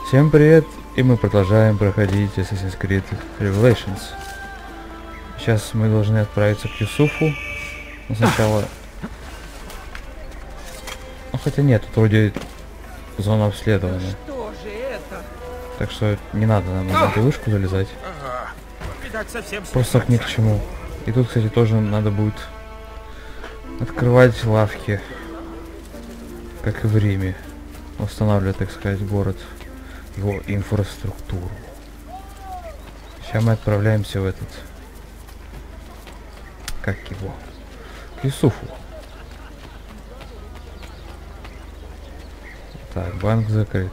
Всем привет, и мы продолжаем проходить Assassin's Creed Revelations. Сейчас мы должны отправиться к Юсуфу. Но сначала... Ну хотя нет, тут вроде зона обследования. Что же это? Так что не надо нам на эту вышку залезать. Просто ни к чему. И тут, кстати, тоже надо будет открывать лавки, как и в Риме. Восстанавливать, так сказать, город, его инфраструктуру. Сейчас мы отправляемся в этот... Как его? К Юсуфу. Так, банк закрыт.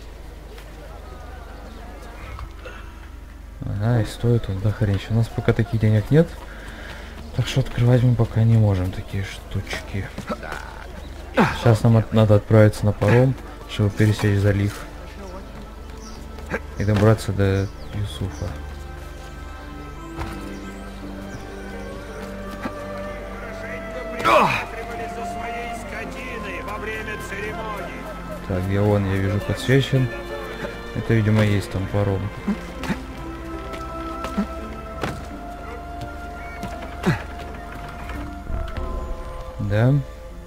Ага, и стоит он дохренища. У нас пока таких денег нет. Так что открывать мы пока не можем такие штучки. Сейчас нам надо отправиться на паром, чтобы пересечь залив. И добраться до Юсуфа. Так, где он, я вижу, подсвечен. Это, видимо, есть там паром. Да.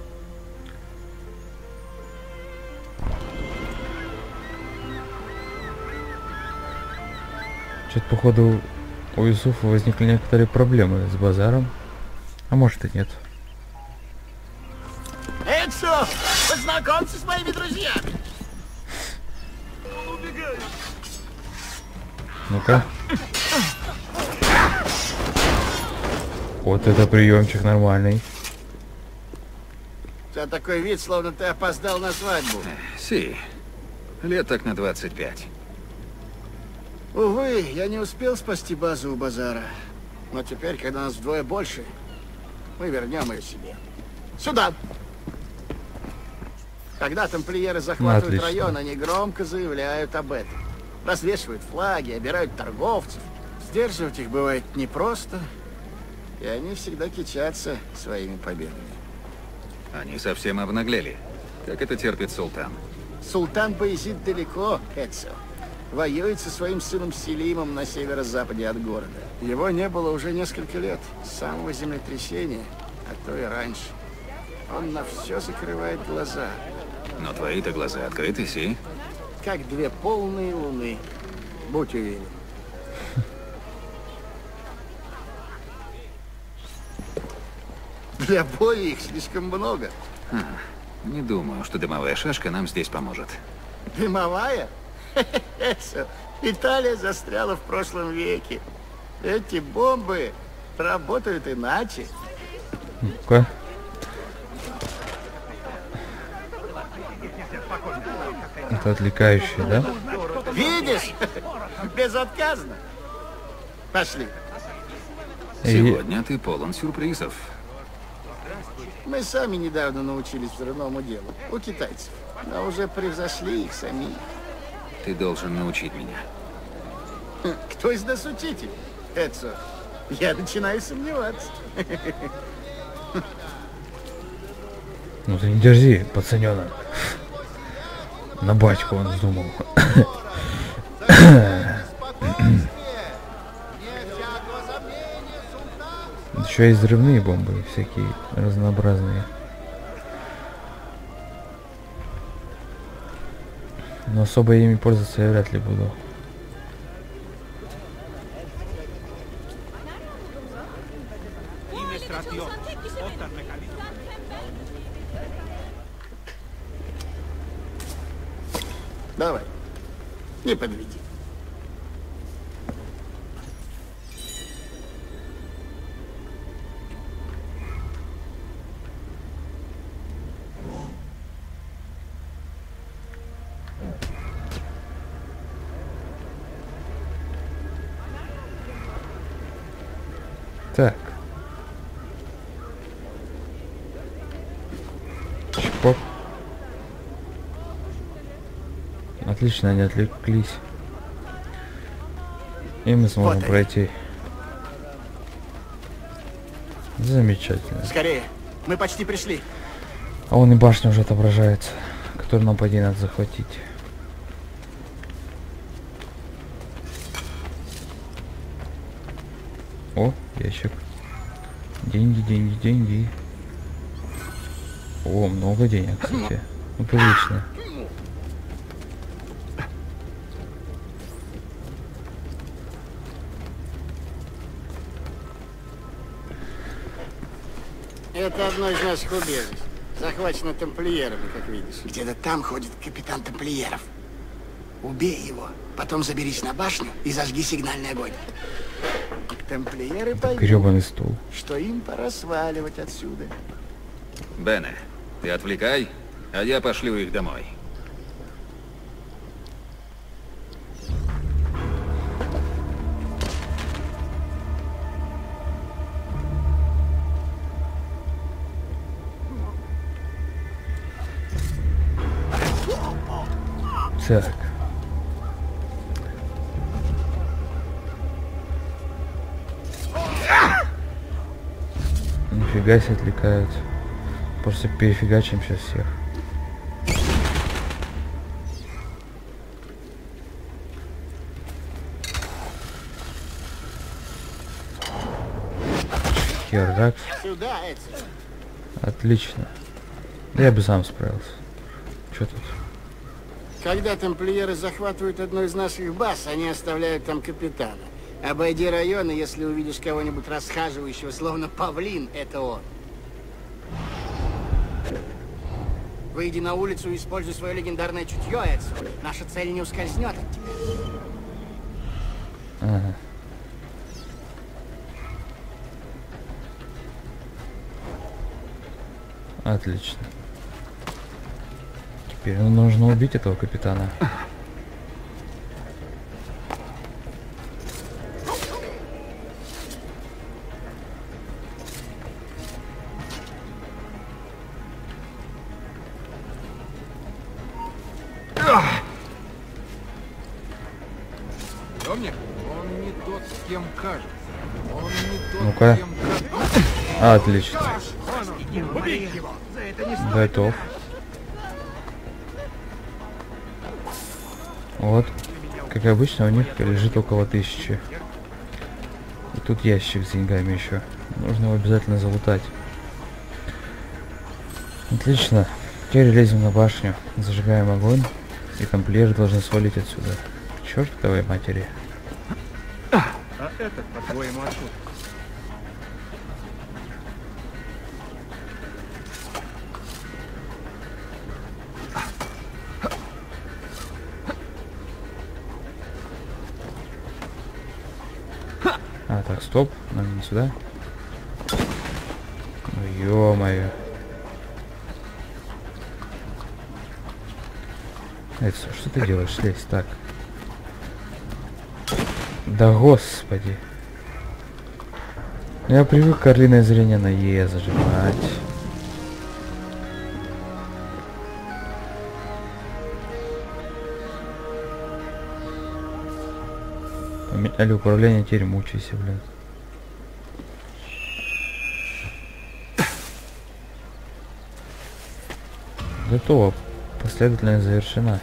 Что-то, походу, у Юсуфа возникли некоторые проблемы с базаром. А может и нет. Эцо, познакомься с моими друзьями. Ну-ка. Вот это приемчик нормальный. У тебя такой вид, словно ты опоздал на свадьбу. Си, лет так на 25. Увы, я не успел спасти базу у базара. Но теперь, когда нас вдвое больше, мы вернем ее себе. Сюда! Когда тамплиеры захватывают район, они громко заявляют об этом. Развешивают флаги, обирают торговцев. Сдерживать их бывает непросто, и они всегда кичатся своими победами. Они совсем обнаглели. Как это терпит султан? Султан Баязид далеко, Эцо. Воюет со своим сыном Селимом на северо-западе от города. Его не было уже несколько лет, с самого землетрясения, а то и раньше. Он на все закрывает глаза. Но твои-то глаза открыты, Си. Как две полные луны. Будь уверен. Для боя их слишком много. Не думаю, что дымовая шашка нам здесь поможет. Дымовая? Италия застряла в прошлом веке. Эти бомбы работают иначе. Ну-ка. Это отвлекающий, да? Видишь? Безотказно. Пошли. Сегодня ты полон сюрпризов. Мы сами недавно научились взрывному делу. У китайцев. Но уже превзошли их самих. Ты должен научить меня. Кто из нас учитель? Эцо, я начинаю сомневаться. Ну ты не дерзи, пацанёнок. На батьку он вздумал. Еще есть взрывные бомбы, всякие разнообразные. Но особо ими пользоваться я вряд ли буду. Давай, не подведи. Так. Чпок. Отлично, они отвлеклись. И мы сможем пройти. Замечательно. Скорее, мы почти пришли. А вон и башня уже отображается, которую нам, по идее, надо захватить. О, ящик. Деньги, деньги, деньги. О, много денег, кстати. Ну, прилично. Это одно из наших убежищ. Захвачено тамплиерами, как видишь. Где-то там ходит капитан тамплиеров. Убей его, потом заберись на башню и зажги сигнальный огонь. Тамплиеры поймут, Гребаный стул. что им пора сваливать отсюда. Бене, ты отвлекай, а я пошлю их домой. Так. Нифига себе отвлекают. Просто перефигачим сейчас всех. Херак. Сюда, Эдсо. Отлично. Я бы сам справился. Что тут? Когда тамплиеры захватывают одну из наших баз, они оставляют там капитана. Обойди район, и если увидишь кого-нибудь расхаживающего, словно павлин, это он. Выйди на улицу и используй свое легендарное чутье, Эдсо. Наша цель не ускользнет от тебя. Ага. Отлично. Теперь нужно убить этого капитана. Домник, он не тот, с кем кажется. Он не тот, Ну-ка. с кем кажется. Отлично. Готов. Вот. Как обычно, у них лежит около 1000. И тут ящик с деньгами еще. Нужно его обязательно залутать. Отлично. Теперь лезем на башню. Зажигаем огонь. И тамплиеры должны свалить отсюда. К чертовой матери. А этот, по-твоему, откуда? А, так, стоп. Нам не сюда. Ну, ё-моё. Эдсо, что ты делаешь? Слезь, так. Да господи. Я привык орлиное зрение на Е зажимать. Поменяли управление, теперь мучайся, блин. Готово. Последовательность завершена.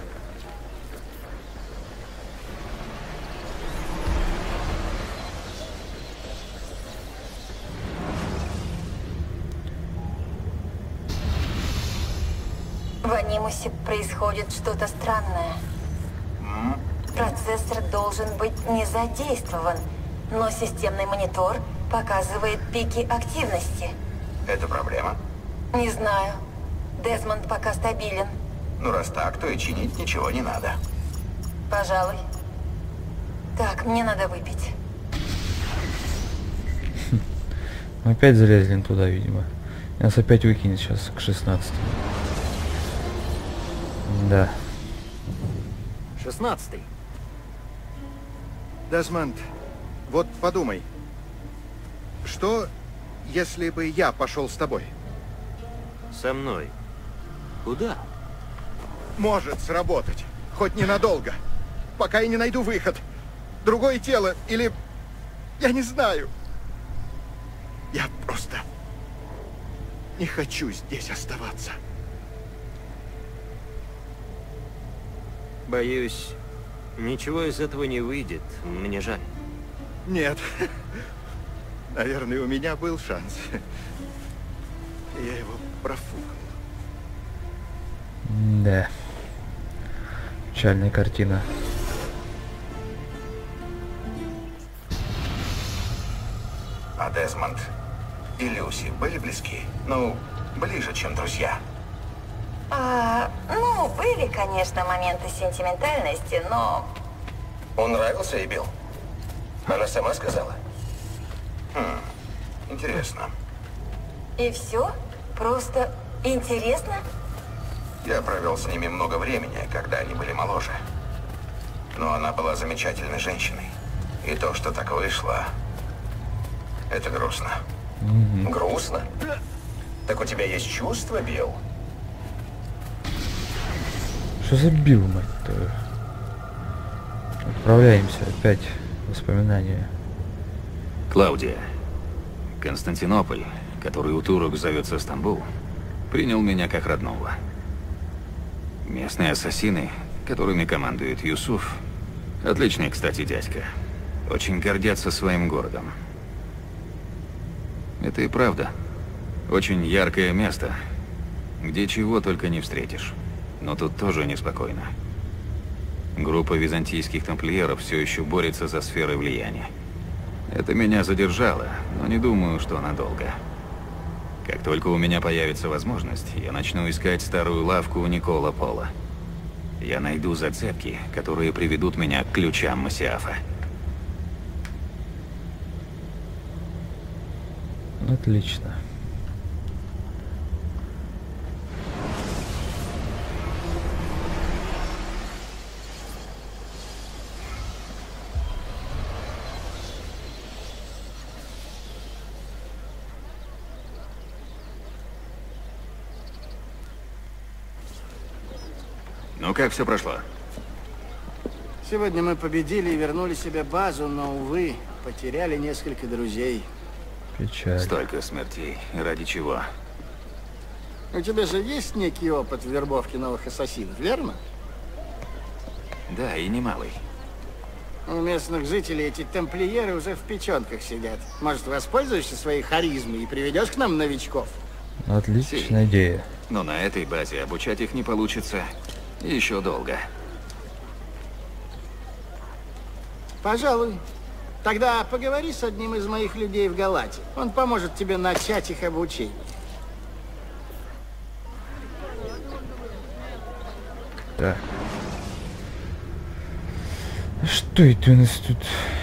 В Анимусе происходит что-то странное. Процессор должен быть не задействован, но системный монитор показывает пики активности. Это проблема? Не знаю. Десмонд пока стабилен. Ну, раз так, то и чинить ничего не надо. Пожалуй. Так, мне надо выпить. Мы опять залезли туда, видимо. Нас опять выкинет сейчас к 16. Да. 16-й. Десмонд, вот подумай. Что, если бы я пошел с тобой? Со мной. Куда? Может сработать. Хоть ненадолго. Пока я не найду выход. Другое тело или... Я не знаю. Я просто... не хочу здесь оставаться. Боюсь, ничего из этого не выйдет. Мне жаль. Нет. Наверное, у меня был шанс. Я его профукал. Да. Печальная картина. А Дезмонд и Люси были близки? Ну, ближе, чем друзья. Ну, были, конечно, моменты сентиментальности, но... Он нравился ей, Билл? Она сама сказала? Интересно. И все? Просто интересно? Я провел с ними много времени, когда они были моложе. Но она была замечательной женщиной. И то, что так вышло, это грустно. Грустно? Так у тебя есть чувства, Билл? Что за Билл, мать твою? Отправляемся опять в воспоминания. Клаудия. Константинополь, который у турок зовется Стамбул, принял меня как родного. Местные ассасины, которыми командует Юсуф, отличный, кстати, дядька, очень гордятся своим городом. Это и правда. Очень яркое место, где чего только не встретишь. Но тут тоже неспокойно. Группа византийских тамплиеров все еще борется за сферы влияния. Это меня задержало, но не думаю, что надолго. Как только у меня появится возможность, я начну искать старую лавку у Никола Пола. Я найду зацепки, которые приведут меня к ключам Массиафа. Отлично. Ну как все прошло? Сегодня мы победили и вернули себе базу, но, увы, потеряли несколько друзей. Печаль. Столько смертей. Ради чего? У тебя же есть некий опыт в вербовке новых ассасинов, верно? Да, и немалый. У местных жителей эти тамплиеры уже в печенках сидят. Может, воспользуешься своей харизмой и приведешь к нам новичков? Отличная идея. Но на этой базе обучать их не получится еще долго. Пожалуй. Тогда поговори с одним из моих людей в Галате. Он поможет тебе начать их обучение. Так. Что это у нас тут?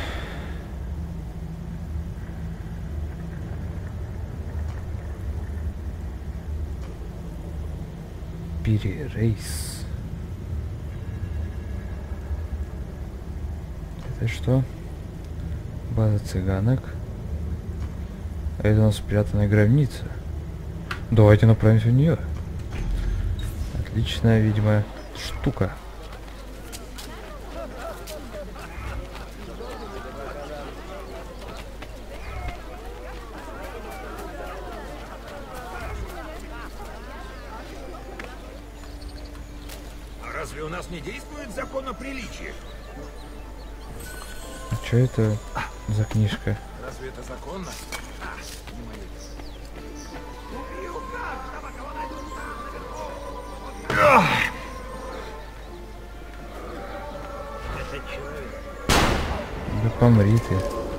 Перерейс. Это что? База цыганок. А это у нас спрятанная гробница. Давайте направимся в нее. Отличная, видимо, штука. А разве у нас не действует закон о приличии? А что это за книжка? Разве это законно? Да помри ты.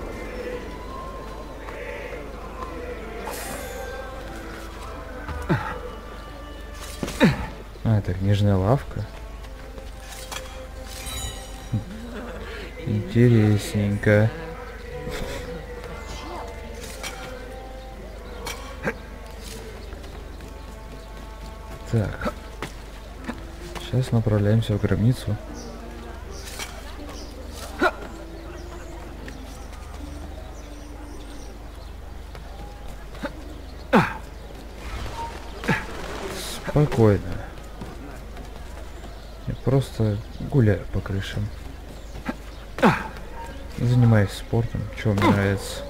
А, это книжная лавка. Интересненько. Так. Сейчас направляемся в гробницу. Спокойно. Я просто гуляю по крышам. Занимаюсь спортом, что мне нравится.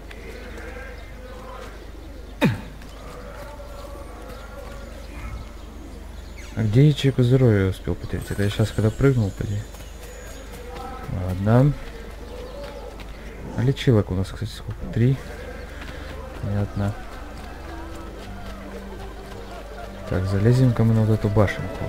А где ячейку здоровья я успел потерять? Это я сейчас когда прыгнул, поди. Ладно. А лечилок у нас, кстати, сколько? 3. Понятно. Так, залезем-ка мы на вот эту башенку.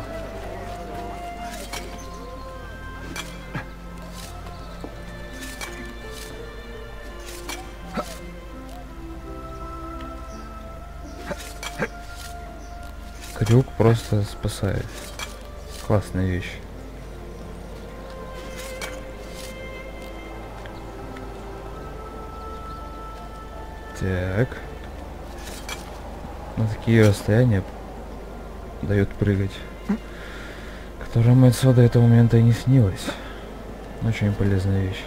Крюк просто спасает. Классная вещь. Так. На такие расстояния дает прыгать, которым отсюда до этого момента и не снилось. Очень полезная вещь.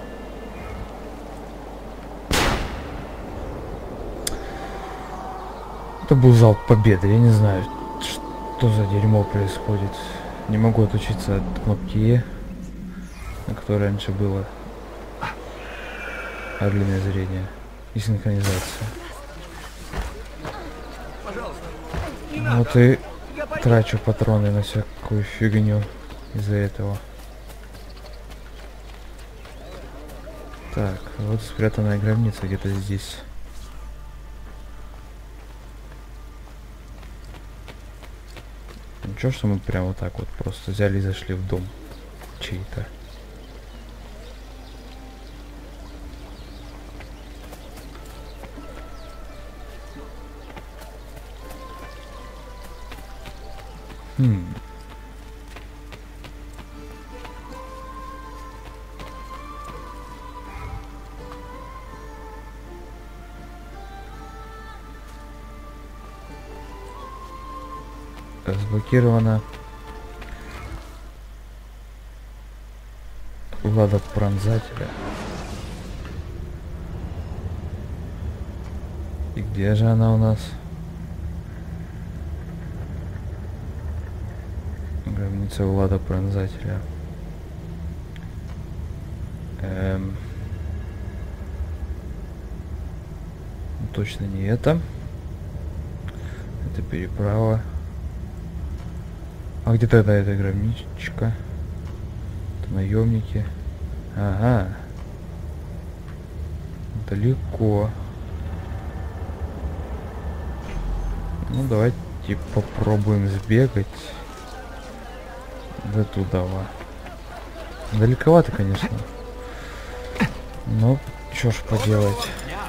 Это был залп победы. Я не знаю, что за дерьмо происходит. Не могу отучиться от кнопки Е, на которой раньше было длинное зрение и синхронизация. Вот и трачу патроны на всякую фигню из-за этого. Так, вот спрятанная гробница где-то здесь. Ничего, что мы прям вот так вот просто взяли и зашли в дом чей-то. Разблокировано. Влада пронзателя. И где же она у нас? Гробница Влада пронзателя. Точно не это. Это переправа. А где тогда эта гробничка? Это наемники. Ага. Далеко. Ну давайте попробуем сбегать до туда. Далековато, конечно. Но чё ж поделать.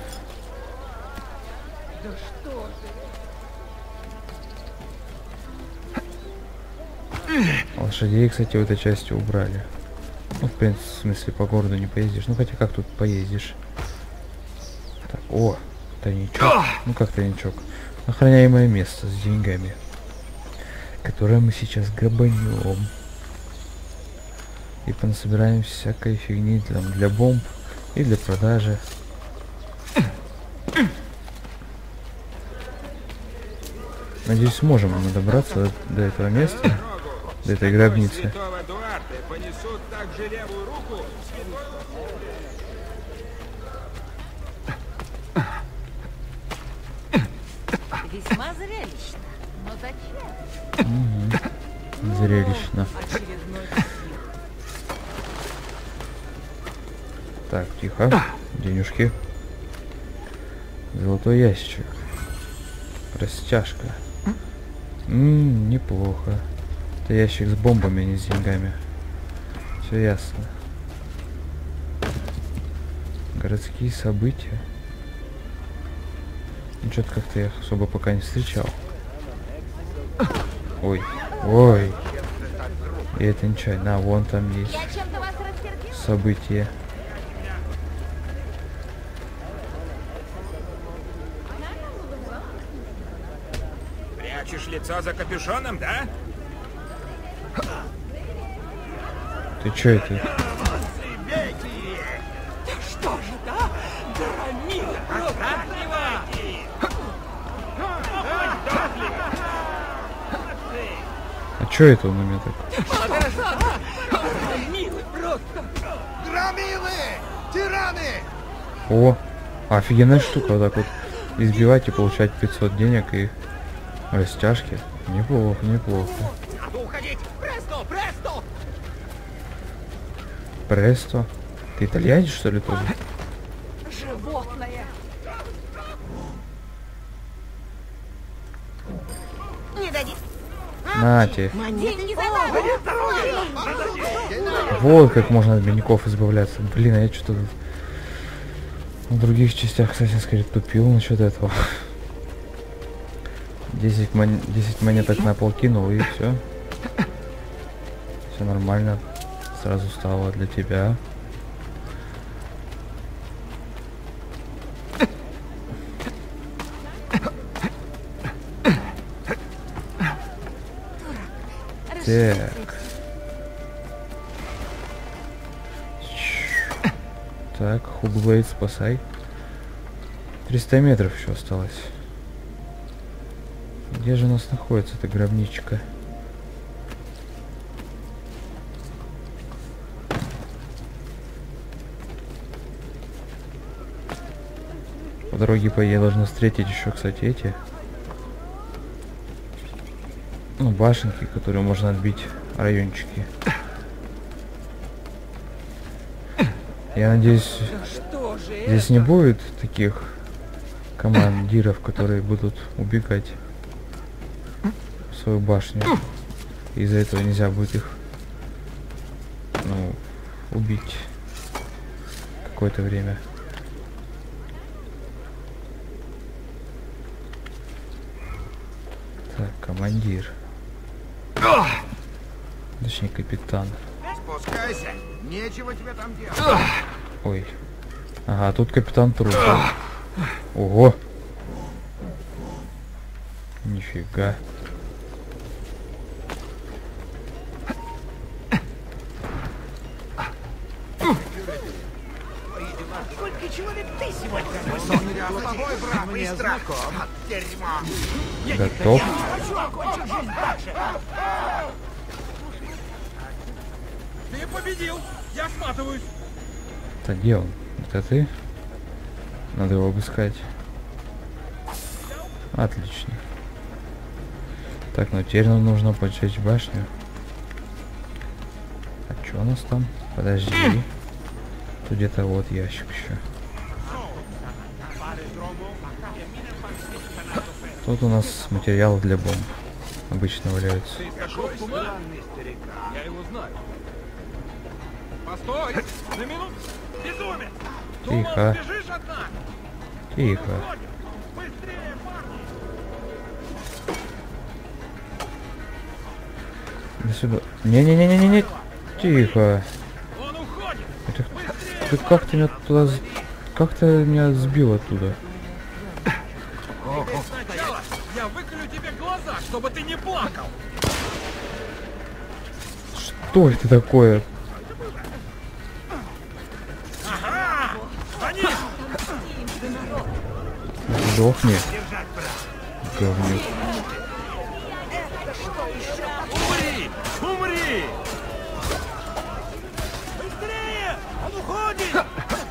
Лошадей, кстати, в этой части убрали. Ну, в принципе, в смысле, по городу не поездишь. Ну, хотя как тут поездишь? Так, о, тайничок. Ну, как тайничок? Охраняемое место с деньгами, которое мы сейчас грабанем. И понасобираем всякой фигни для бомб и для продажи. Надеюсь, сможем мы добраться до этого места. До этой гробницы. Весьма зрелищно. Но зачем? Зрелищно. Так, тихо. Денежки. Золотой ящик. Растяжка. Неплохо. Это ящик с бомбами, а не с деньгами. Все ясно. Городские события. Ну, что-то как-то я их особо пока не встречал. Ой, ой. И это ничего. На, вон там есть события. Прячешь лицо за капюшоном, да? Ты чё это? Что же, да? Громила! А чё это он на меня так? Громилы просто! Громилы! Тираны! О, офигенная штука, вот так вот избивать и получать 500 денег и растяжки. Неплохо, неплохо. Надо уходить! Престо! Престо! Престо? Ты итальянец, что ли, тоже? Животное! дадите? Нате. Деньги за нами. Вот как можно от бедняков избавляться. Блин, а я что-то в других частях Assassin's Creed тупил насчет этого. 10 монеток на пол кинул и все. Все нормально. Сразу стало для тебя. Так. Так, Хугблейд, спасай. 300 метров еще осталось. Где же у нас находится эта гробничка? По дороге, по идее, должны встретить еще, кстати, эти... Ну, башенки, которые можно отбить, райончики. Я надеюсь, здесь не будет таких командиров, которые будут убегать в свою башню. Из-за этого нельзя будет их, ну, убить какое-то время. Так, командир. Точнее, капитан. Спускайся, нечего тебе там делать. Ой. Ага, тут капитан трус. Ого. Нифига. Сколько человек ты сегодня? Мне знаком. Дерьмо. Готов. Ты победил! Я сматываюсь! Это где он? Это ты? Надо его обыскать. Отлично. Так, ну теперь нам нужно поджечь башню. А что у нас там? Подожди. Тут где-то вот ящик еще. Тут у нас материалы для бомб. Обычно валяются. Я его знаю. Постой! На минуту! Безумец! Тихо. Бежишь от нас! Тихо. Быстрее, парни! До сюда. Не-не-не-не-не. Тихо. Он уходит! Это... Ты как ты меня туда... Как ты меня сбил оттуда? Сначала я выколю тебе глаза, чтобы ты не плакал! Что это такое? Ага! Они! Сдохни. Говнюк. Умри! Умри! Быстрее! Он уходит!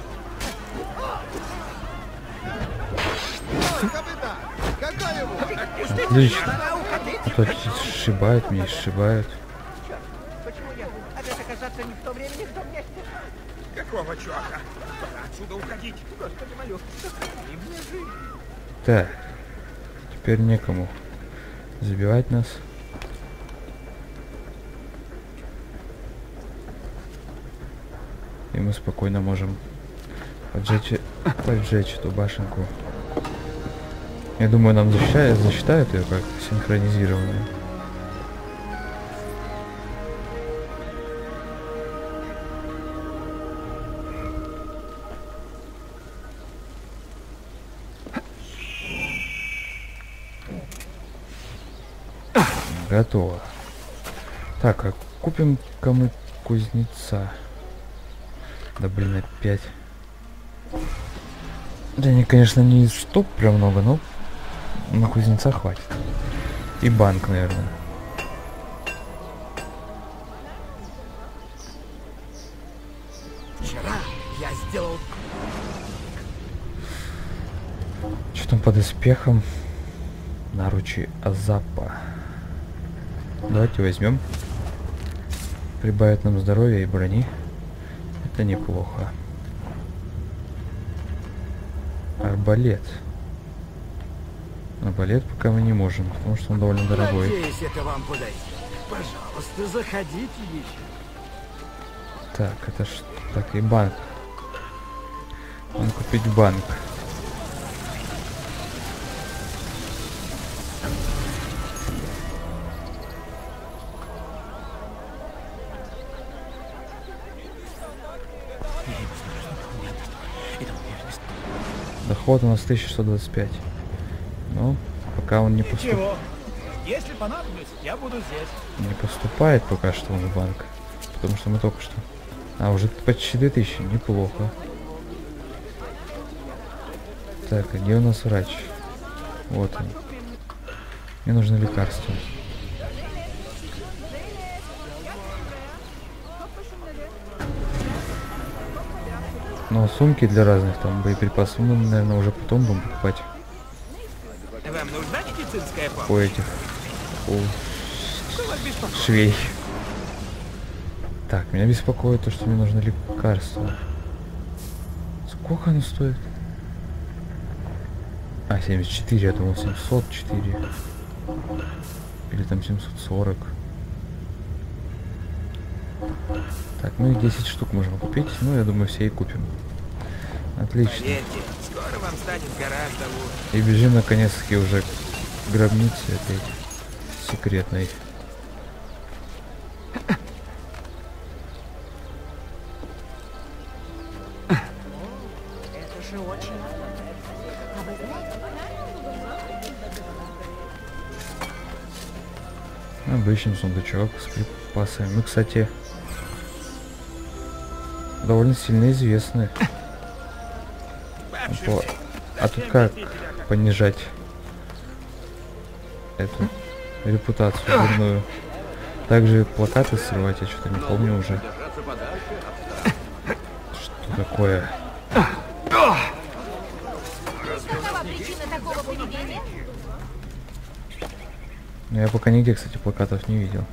Какой его? Отлично. А то сшибают меня, сшибают. Почему я опять оказаться не в то время, не в том месте? Какого черта? Пора отсюда уходить! Господи, молю. Так. Теперь некому забивать нас. И мы спокойно можем поджечь эту башенку. Я думаю, нам засчитают ее как синхронизированную. Готово. Так, а купим-ка мы кузнеца. Да блин, опять. Денег, конечно, не стоп прям много, но на кузнеца хватит. И банк, наверное. Вчера я сделал... Что там по доспехам? Наручи Азапа. Давайте возьмем. Прибавит нам здоровья и брони. Это неплохо. Арбалет. На балет пока мы не можем, потому что он довольно дорогой. Надеюсь, это вам подойдет. Пожалуйста, заходите еще. Так, это ж... Так, и банк. Надо купить банк. Доход у нас 1125. Ну, пока он не поступает. Ничего. Если понадоблюсь, я буду здесь. Не поступает пока что он в банк. Потому что мы только что... А, уже почти 2000. Неплохо. Так, а где у нас врач? Вот он. Мне нужно лекарство. Но сумки для разных там боеприпасов мы, наверное, уже потом будем покупать. Вам нужна медицинская помощь? У этих. У швей. Так, меня беспокоит то, что мне нужно лекарство. Сколько оно стоит? А, 74, я думал 704. Или там 740. Так, ну и 10 штук можем купить. Ну, я думаю, все и купим. Отлично. Поверьте, скоро вам станет гораздо лучше. И бежим наконец-таки уже к гробнице этой секретной. Это же очень... Обычный сундучок с припасами. Мы, кстати, довольно сильно известны. А тут как понижать эту репутацию дурную? Также плакаты срывать, я что-то не помню уже. Что такое? Какова причина такого поведения? Ну, я пока нигде, кстати, плакатов не видел.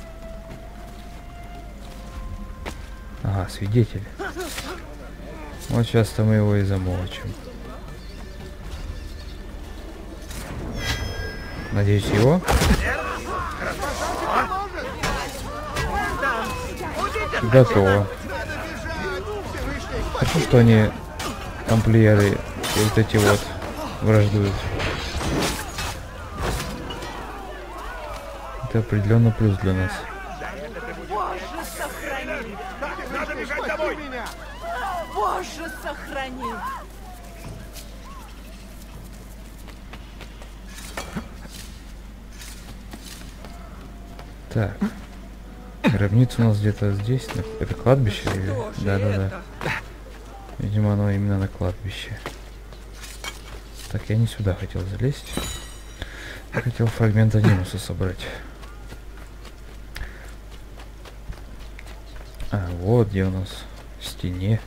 Ага, свидетель. Вот сейчас-то мы его и замолчим. Надеюсь, его? Готово. Хочу, что они тамплиеры и вот эти вот враждуют. Это определенно плюс для нас. Боже, сохрани! Надо бежать домой! Боже, сохрани! Так. Гробница у нас где-то здесь. Это кладбище? Или... Да. Видимо, оно именно на кладбище. Так, я не сюда хотел залезть. Я хотел фрагмент анимуса собрать. А, вот где у нас в стене.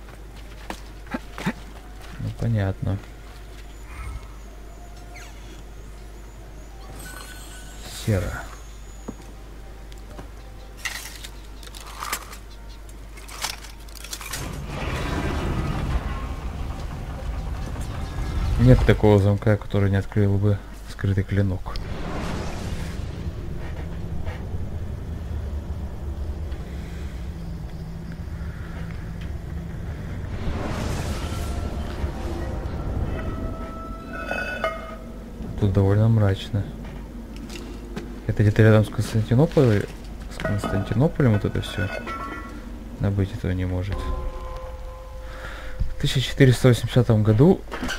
Ну, понятно. Серо. Нет такого замка, который не открыл бы скрытый клинок. Тут довольно мрачно. Это где-то рядом с Константинополем. С Константинополем вот это все. Но быть этого не может. В 1480 году...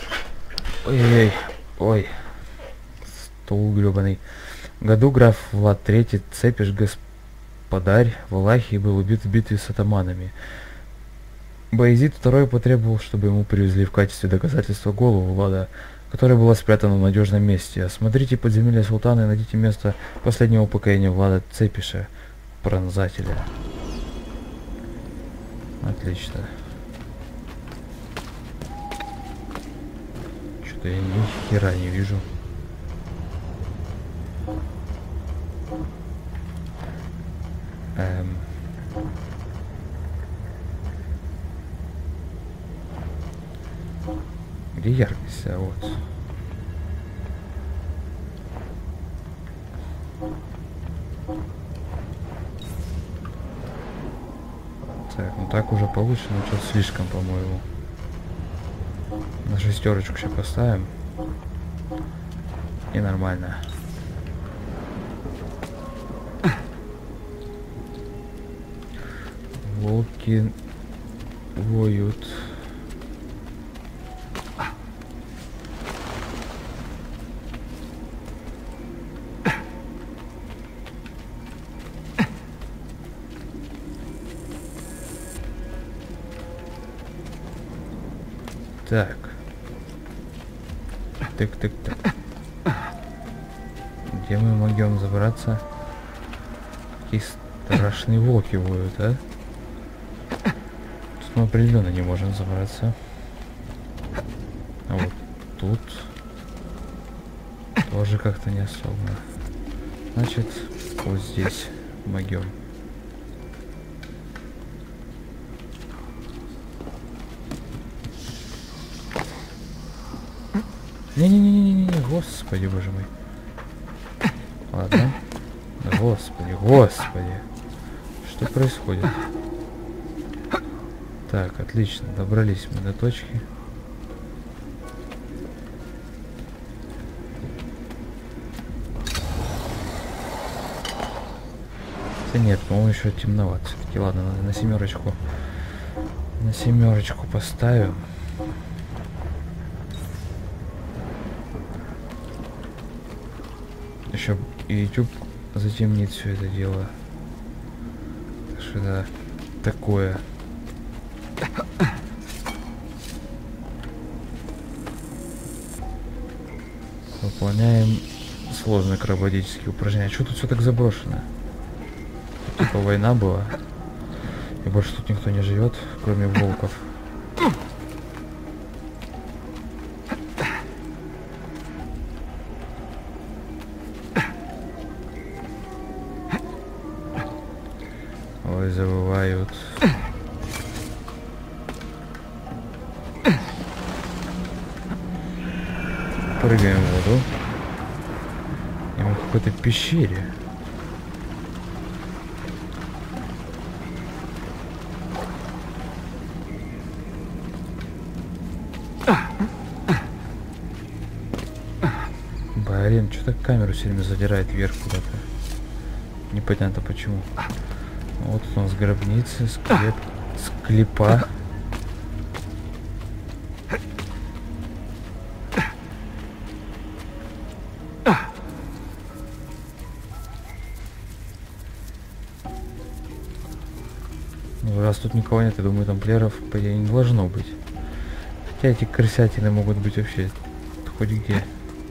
Ой. Стул гребаный. В году граф Влад III Цепиш, господарь Валахии, был убит в битве с атаманами. Баязид II потребовал, чтобы ему привезли в качестве доказательства голову Влада, которая была спрятана в надежном месте. Осмотрите подземелье султана и найдите место последнего упокоения Влада Цепиша, пронзателя. Отлично. Что-то я ни хера не вижу. Где яркость? А вот. Так, ну так уже получше, но что-то слишком, по-моему. На 6 сейчас поставим. И нормально. Волки воют. Так. Тык-тык-тык. Где мы могем забраться? Какие страшные волки воют, а? Тут мы определенно не можем забраться. А вот тут тоже как-то не особо. Значит, вот здесь могем. Не-не-не-не-не, господи, боже мой. Ладно. Господи, господи. Что происходит? Так, отлично, добрались мы до точки. Да нет, по-моему, еще темновато все-таки. Ладно, надо на семерочку. На семерочку поставим. Еще и YouTube затемнит все это дело. Так что да, такое. Выполняем сложные акробатические упражнения. Что тут все так заброшено? Тут, типа война была. И больше тут никто не живет, кроме волков. Ой, завывают. Прыгаем в воду. И мы в какой-то пещере. Блин, что-то камеру все время задирает вверх куда-то. Непонятно почему. Вот у нас гробницы, склепа. Ну, раз тут никого нет, я думаю, тамплиеров, по идее, не должно быть. Хотя эти крысятины могут быть вообще хоть где.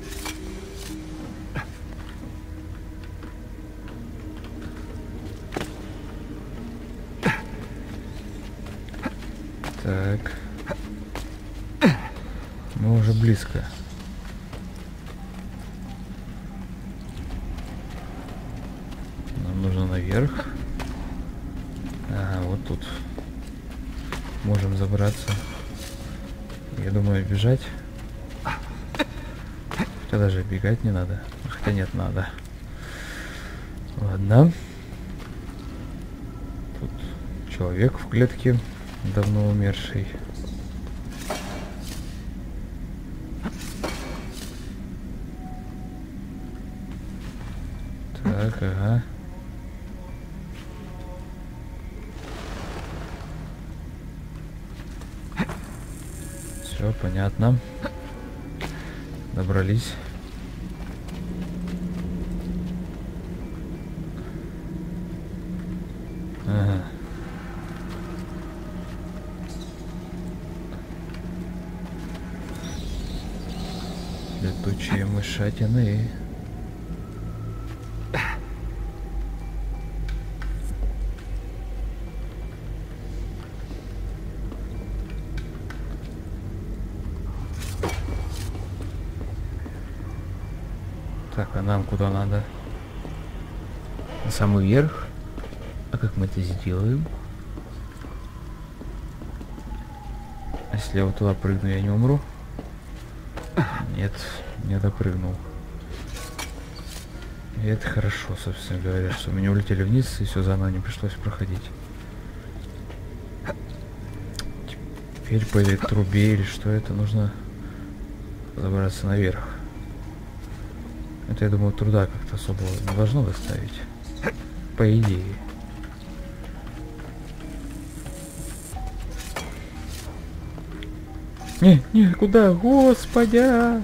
Так. Мы уже близко. Нам нужно наверх. Ага, вот тут. Можем забраться. Я думаю, бежать. Хотя даже бегать не надо. Хотя нет, надо. Ладно. Тут человек в клетке. Давно умерший. Так, ага. Все понятно. Добрались. Ага. Летучие мышатины. Так, а нам куда надо? На самый верх? А как мы это сделаем? А если я вот туда прыгну, я не умру? Нет, не допрыгнул. И это хорошо, собственно говоря, что мы не улетели вниз, и все заново не пришлось проходить. Теперь по этой трубе или что это, нужно забраться наверх. Это, я думаю, труда как-то особо не должно доставить. По идее. Не, куда? Господи!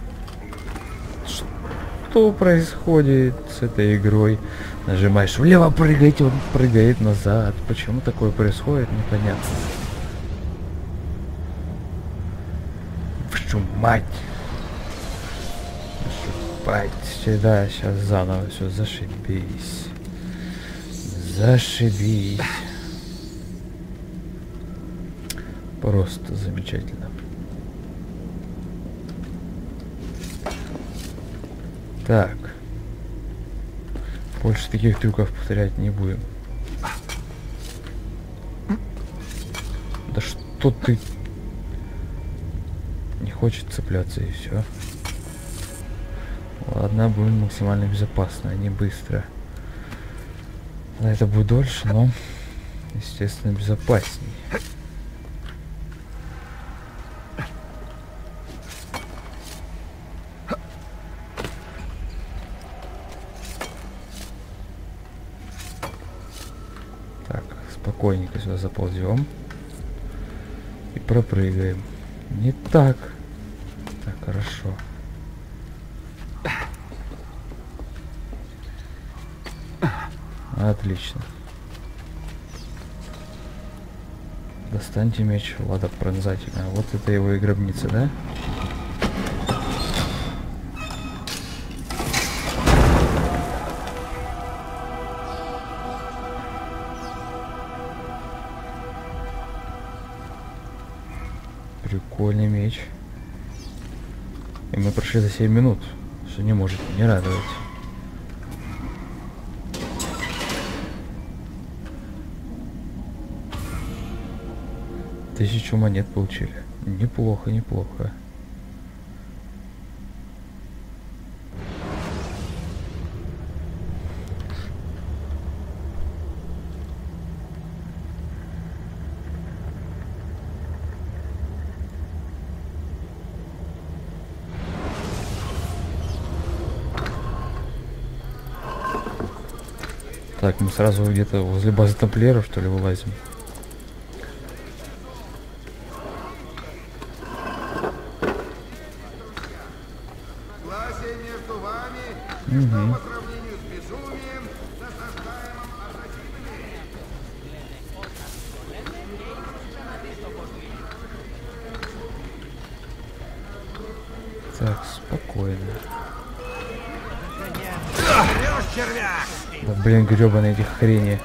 Что происходит с этой игрой? Нажимаешь влево прыгать, он прыгает назад. Почему такое происходит, непонятно. Вашу мать! Вашу мать! Да, сейчас заново все, зашибись. Зашибись. Просто замечательно. Так. Больше таких трюков повторять не будем. Да что ты? Не хочет цепляться и все. Ладно, будем максимально безопасно, а не быстро. Да, это будет дольше, но, естественно, безопасней. Так, спокойненько сюда заползем и пропрыгаем. Не так. Так, хорошо. Отлично. Достаньте меч Влада Пронзателя. Вот это его и гробница, да? Прикольный меч. И мы прошли за 7 минут, что не может не радовать. Тысячу монет получили. Неплохо, неплохо. Так, мы сразу где-то возле базы тамплиеров, что ли, вылазим. Угу. Так, спокойно. Да, блин, гребаные эти хрени.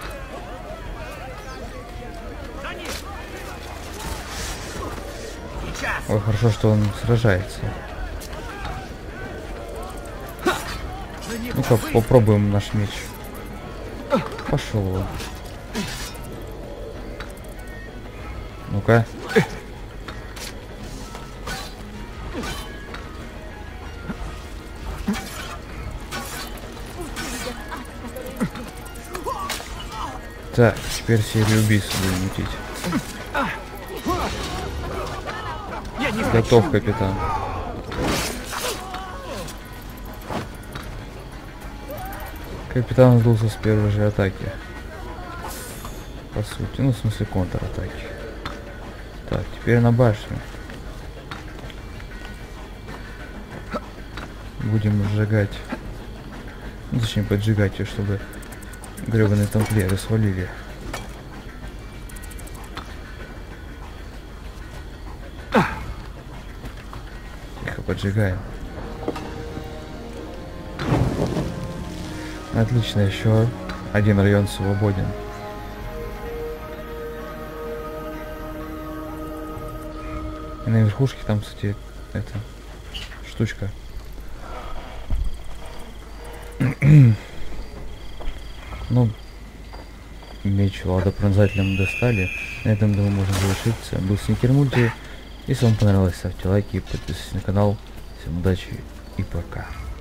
Ой, хорошо, что он сражается. Ну-ка, попробуем наш меч. Пошел он. Ну-ка. Так, теперь серию убийств будем мутить. Готов, капитан. Капитан сдулся с первой же атаки. По сути, ну в смысле контратаки. Так, теперь на башню. Будем сжигать. Ну, точнее, поджигать ее, чтобы гребаные тамплиеры свалили. Тихо, поджигаем. Отлично, еще один район свободен. И на верхушке там, кстати, эта штучка. Ну, меч Влада Пронзателем достали. На этом, думаю, можно завершиться. Был Сникер Мульти. Если вам понравилось, ставьте лайки и подписывайтесь на канал. Всем удачи и пока.